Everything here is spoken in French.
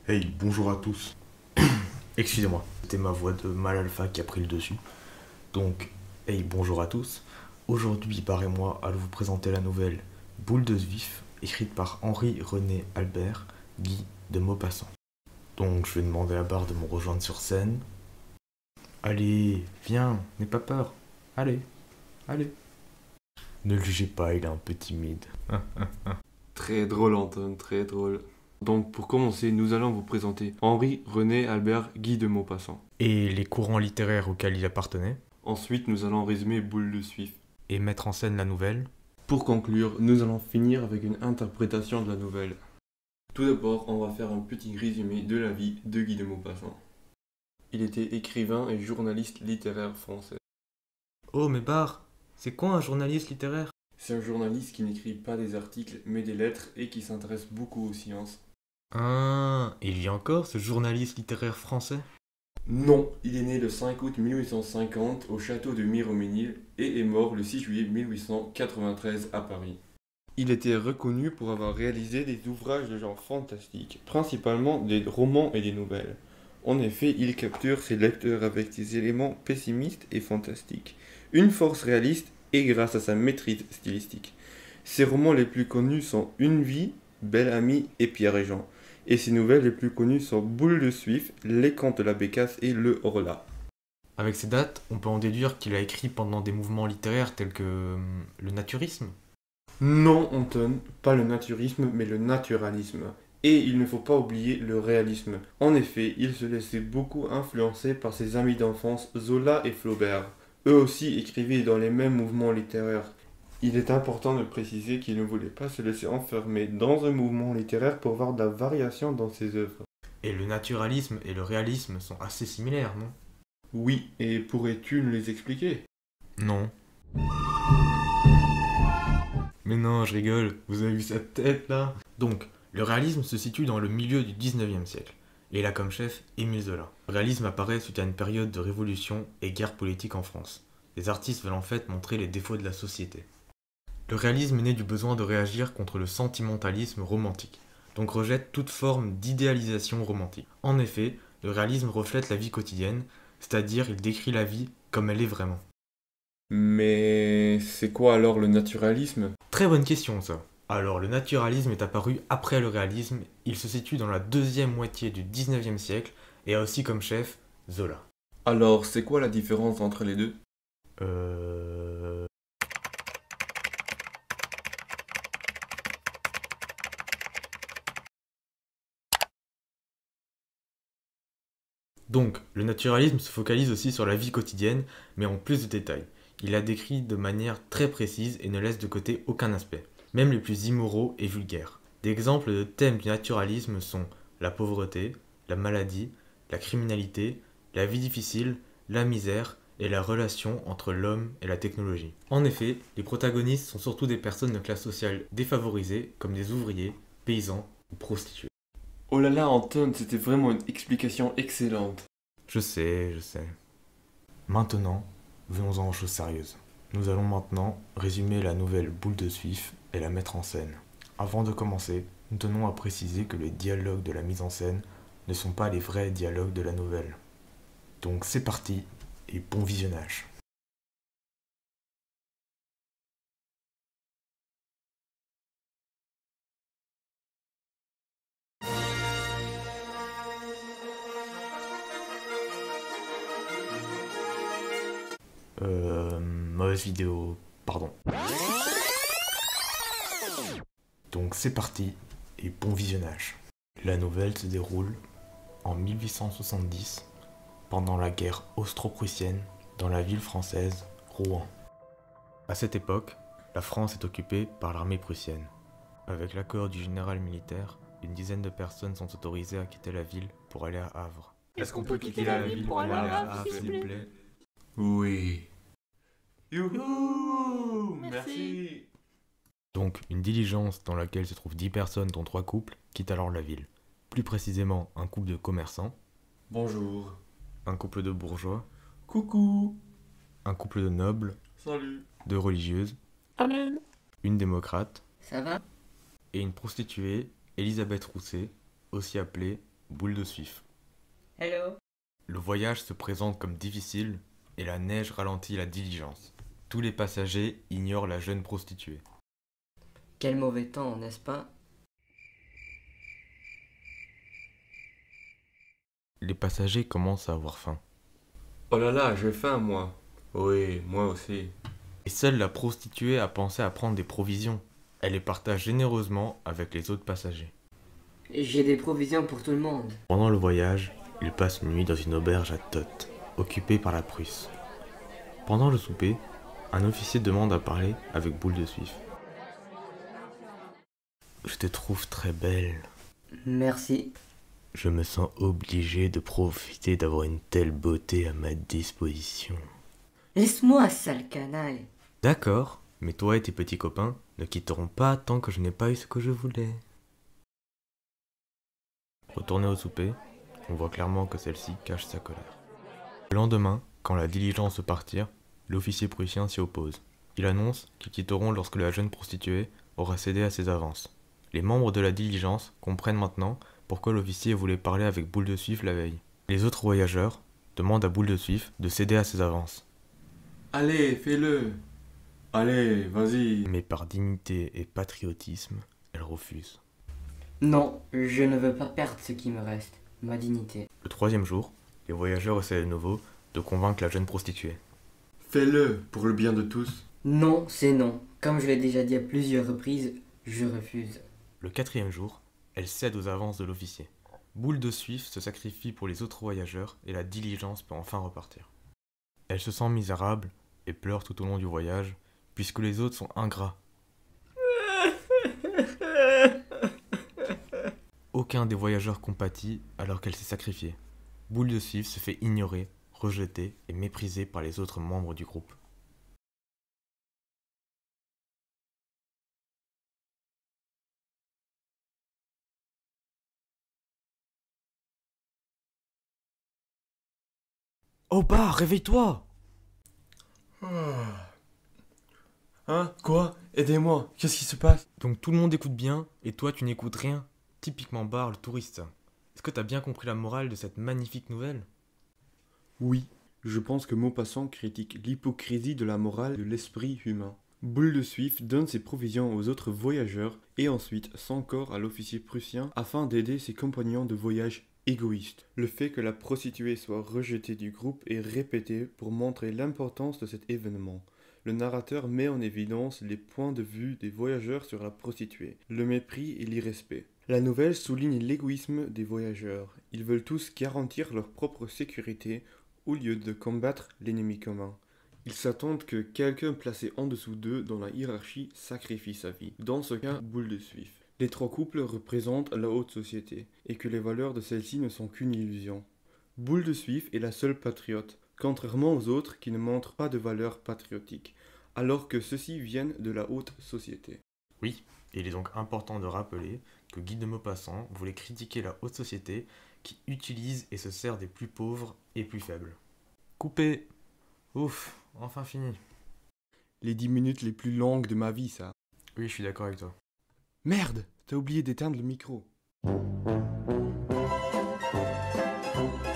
Hey, bonjour à tous. Excusez-moi, c'était ma voix de mal alpha qui a pris le dessus. Donc, hey, bonjour à tous. Aujourd'hui, Barre et moi allons vous présenter la nouvelle Boule de Vif, écrite par Henri-René Albert, Guy de Maupassant. Donc, je vais demander à Barre de me rejoindre sur scène. Allez, viens, n'aie pas peur. Allez, allez. Ne le jugez pas, il est un peu timide. Très drôle Anton, très drôle. Donc pour commencer, nous allons vous présenter Henri, René, Albert, Guy de Maupassant. Et les courants littéraires auxquels il appartenait, Ensuite, nous allons résumer Boule de Suif. et mettre en scène la nouvelle. Pour conclure, nous allons finir avec une interprétation de la nouvelle. Tout d'abord, on va faire un petit résumé de la vie de Guy de Maupassant. Il était écrivain et journaliste littéraire français. Oh, mais Barre, c'est quoi un journaliste littéraire? C'est un journaliste qui n'écrit pas des articles mais des lettres et qui s'intéresse beaucoup aux sciences. Ah, il y a encore ce journaliste littéraire français? Non, il est né le 5 août 1850 au château de Miromesnil et est mort le 6 juillet 1893 à Paris. Il était reconnu pour avoir réalisé des ouvrages de genre fantastique, principalement des romans et des nouvelles. En effet, il capture ses lecteurs avec des éléments pessimistes et fantastiques, une force réaliste et grâce à sa maîtrise stylistique. Ses romans les plus connus sont Une vie, Belle Amie et Pierre et Jean. Et ses nouvelles les plus connues sont Boule de Suif, Les Contes de la Bécasse et Le Horla. Avec ces dates, on peut en déduire qu'il a écrit pendant des mouvements littéraires tels que le naturisme. Non, Anton, pas le naturisme, mais le naturalisme. Et il ne faut pas oublier le réalisme. En effet, il se laissait beaucoup influencer par ses amis d'enfance Zola et Flaubert. Eux aussi écrivaient dans les mêmes mouvements littéraires. Il est important de préciser qu'il ne voulait pas se laisser enfermer dans un mouvement littéraire pour voir de la variation dans ses œuvres. Et le naturalisme et le réalisme sont assez similaires, non? Oui, et pourrais-tu nous les expliquer? Non. Mais non, je rigole, vous avez vu sa tête là? Donc, le réalisme se situe dans le milieu du 19e siècle, et il a comme chef Émile Zola. Le réalisme apparaît suite à une période de révolution et guerre politique en France. Les artistes veulent en fait montrer les défauts de la société. Le réalisme est né du besoin de réagir contre le sentimentalisme romantique, donc rejette toute forme d'idéalisation romantique. En effet, le réalisme reflète la vie quotidienne, c'est-à-dire il décrit la vie comme elle est vraiment. Mais c'est quoi alors le naturalisme? Très bonne question ça. Alors le naturalisme est apparu après le réalisme, il se situe dans la deuxième moitié du 19e siècle et a aussi comme chef Zola. Alors c'est quoi la différence entre les deux? Euh... Donc, le naturalisme se focalise aussi sur la vie quotidienne, mais en plus de détails. Il la décrit de manière très précise et ne laisse de côté aucun aspect, même les plus immoraux et vulgaires. Des exemples de thèmes du naturalisme sont la pauvreté, la maladie, la criminalité, la vie difficile, la misère et la relation entre l'homme et la technologie. En effet, les protagonistes sont surtout des personnes de classe sociale défavorisées, comme des ouvriers, paysans ou prostituées. Oh là là, Anton, c'était vraiment une explication excellente. Je sais, je sais. Maintenant, venons-en aux choses sérieuses. Nous allons maintenant résumer la nouvelle Boule de Suif et la mettre en scène. Avant de commencer, nous tenons à préciser que les dialogues de la mise en scène ne sont pas les vrais dialogues de la nouvelle. Donc c'est parti et bon visionnage. Mauvaise vidéo, pardon. Donc c'est parti et bon visionnage. La nouvelle se déroule en 1870 pendant la guerre austro-prussienne dans la ville française Rouen. À cette époque, la France est occupée par l'armée prussienne. Avec l'accord du général militaire, une dizaine de personnes sont autorisées à quitter la ville pour aller à Havre. Est-ce qu'on peut quitter la ville pour aller à Havre, s'il vous plaît? Oui. Youhou! Merci. Donc, une diligence dans laquelle se trouvent 10 personnes dont 3 couples quitte alors la ville. Plus précisément, un couple de commerçants, Bonjour. un couple de bourgeois, Coucou. un couple de nobles, Salut. 2 religieuses, Amen. une démocrate Ça va? et une prostituée, Elisabeth Rousset, aussi appelée Boule de Suif. Hello. Le voyage se présente comme difficile et la neige ralentit la diligence. Tous les passagers ignorent la jeune prostituée. Quel mauvais temps, n'est-ce pas? Les passagers commencent à avoir faim. Oh là là, j'ai faim, moi. Oui, moi aussi. Et seule la prostituée a pensé à prendre des provisions. Elle les partage généreusement avec les autres passagers. J'ai des provisions pour tout le monde. Pendant le voyage, ils passent une nuit dans une auberge à Toth, occupée par la Prusse. Pendant le souper, un officier demande à parler avec Boule de Suif. Je te trouve très belle. Merci. Je me sens obligé de profiter d'avoir une telle beauté à ma disposition. Laisse-moi, sale canaille. D'accord, mais toi et tes petits copains ne quitteront pas tant que je n'ai pas eu ce que je voulais. Retourné au souper, on voit clairement que celle-ci cache sa colère. Le lendemain, quand la diligence veut partir, l'officier prussien s'y oppose. Il annonce qu'ils quitteront lorsque la jeune prostituée aura cédé à ses avances. Les membres de la diligence comprennent maintenant pourquoi l'officier voulait parler avec Boule de Suif la veille. Les autres voyageurs demandent à Boule de Suif de céder à ses avances. Allez, fais-le. Allez, vas-y. Mais par dignité et patriotisme, elle refuse. Non, je ne veux pas perdre ce qui me reste, ma dignité. Le troisième jour, les voyageurs essaient de nouveau de convaincre la jeune prostituée. Fais-le pour le bien de tous. Non, c'est non. Comme je l'ai déjà dit à plusieurs reprises, je refuse. Le quatrième jour, elle cède aux avances de l'officier. Boule de Suif se sacrifie pour les autres voyageurs et la diligence peut enfin repartir. Elle se sent misérable et pleure tout au long du voyage, puisque les autres sont ingrats. Aucun des voyageurs compatit alors qu'elle s'est sacrifiée. Boule de Suif se fait ignorer, rejeter et mépriser par les autres membres du groupe. Oh bah, réveille-toi! Hein? Quoi? Aidez-moi, qu'est-ce qui se passe? Donc tout le monde écoute bien, et toi tu n'écoutes rien. Typiquement Bar, le touriste. Est-ce que t'as bien compris la morale de cette magnifique nouvelle? Oui, je pense que Maupassant critique l'hypocrisie de la morale de l'esprit humain. Boule de Suif donne ses provisions aux autres voyageurs et ensuite s'encore à l'officier prussien afin d'aider ses compagnons de voyage égoïstes. Le fait que la prostituée soit rejetée du groupe est répété pour montrer l'importance de cet événement. Le narrateur met en évidence les points de vue des voyageurs sur la prostituée, le mépris et l'irrespect. La nouvelle souligne l'égoïsme des voyageurs. Ils veulent tous garantir leur propre sécurité au lieu de combattre l'ennemi commun. Ils s'attendent que quelqu'un placé en dessous d'eux dans la hiérarchie sacrifie sa vie. Dans ce cas, Boule de Suif. Les trois couples représentent la haute société, et que les valeurs de celle-ci ne sont qu'une illusion. Boule de Suif est la seule patriote, contrairement aux autres qui ne montrent pas de valeurs patriotiques, alors que ceux-ci viennent de la haute société. Oui, et il est donc important de rappeler que Guy de Maupassant voulait critiquer la haute société qui utilise et se sert des plus pauvres et plus faibles. Coupé! Ouf, enfin fini. Les 10 minutes les plus longues de ma vie, ça. Oui, je suis d'accord avec toi. Merde, t'as oublié d'éteindre le micro.